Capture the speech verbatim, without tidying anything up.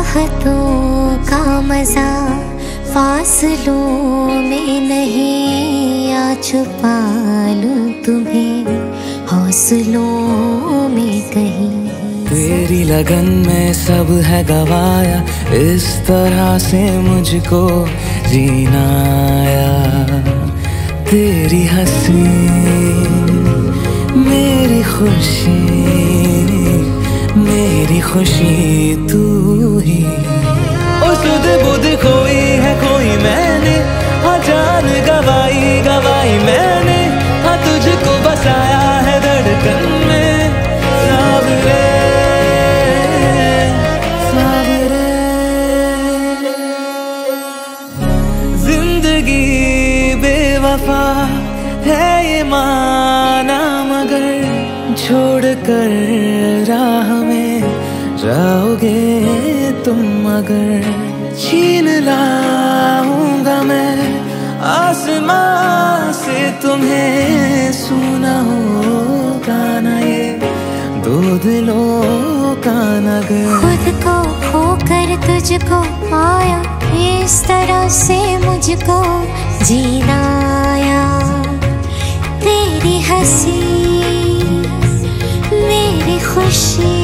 चाहतों का मजा फासलों में नहीं, आ छुपा लूं तुम्हें हौसलों में कहीं। तेरी लगन में सब है गवाया, इस तरह से मुझको जीना आया। तेरी हंसी मेरी खुशी, मेरी खुशी तू ही। ओ सुध बुध खोई है कोई मैंने, हाँ जान गवाई गवाई मैंने, हाँ तुझको बसाया है धड़कन में। सावरे सावरे जिंदगी बेवफा है ये माना, मगर छोड़ कर राह में जाओगे तुम अगर। छीन लाऊंगा मैं आसमां से तुम्हें, सुना होगा ना ये दो दिलों का नगर। खुद को खोकर तुझको पाया, इस तरह से मुझको जीना आया। तेरी हंसी मेरी खुशी